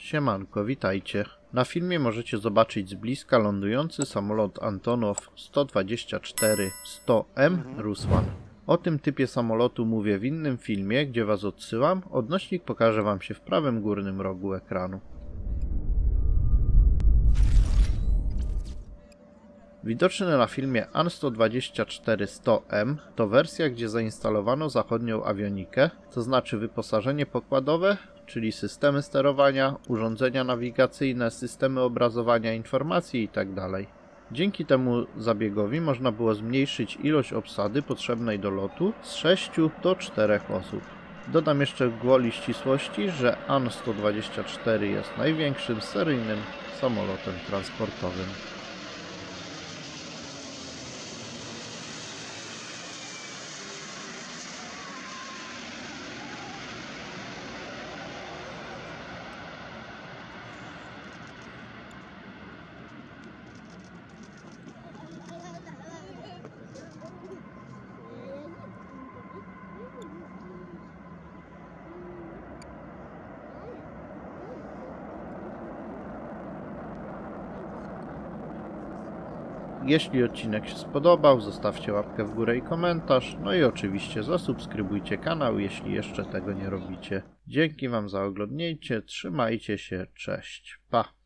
Siemanko, witajcie. Na filmie możecie zobaczyć z bliska lądujący samolot Antonov 124-100M Ruslan. O tym typie samolotu mówię w innym filmie, gdzie was odsyłam. Odnośnik pokaże wam się w prawym górnym rogu ekranu. Widoczny na filmie An-124-100M to wersja, gdzie zainstalowano zachodnią awionikę, to znaczy wyposażenie pokładowe, czyli systemy sterowania, urządzenia nawigacyjne, systemy obrazowania informacji itd. Dzięki temu zabiegowi można było zmniejszyć ilość obsady potrzebnej do lotu z 6 do 4 osób. Dodam jeszcze gwoli ścisłości, że An-124 jest największym seryjnym samolotem transportowym. Jeśli odcinek się spodobał, zostawcie łapkę w górę i komentarz, no i oczywiście zasubskrybujcie kanał, jeśli jeszcze tego nie robicie. Dzięki wam za oglądnięcie, trzymajcie się, cześć, pa!